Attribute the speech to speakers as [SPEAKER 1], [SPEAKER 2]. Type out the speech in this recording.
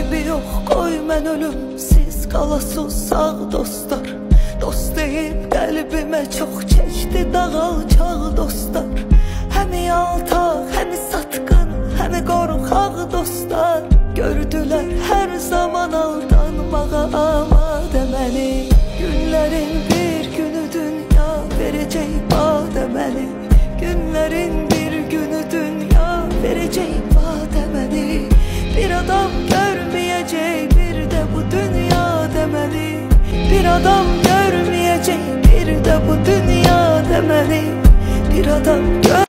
[SPEAKER 1] Eybi yox, qoy mən ölüm, siz qalasız sağ dostlar. Dost deyib qəlbimə çox çəkdi dağalçaq dostlar. Həmi yaltaq, həmi satqın, həmi qorxaq dostlar. Gördülər hər zaman aldanmağa amadə məni. Günlərin bir günü dünya verəcək badə məni. Günlərin bir günü dünya verəcək badə məni. Bir adam görməyəcək bir də bu dünya deməli. Bir adam görməyəcək bir də bu dünya deməli. Bir adam görməyəcək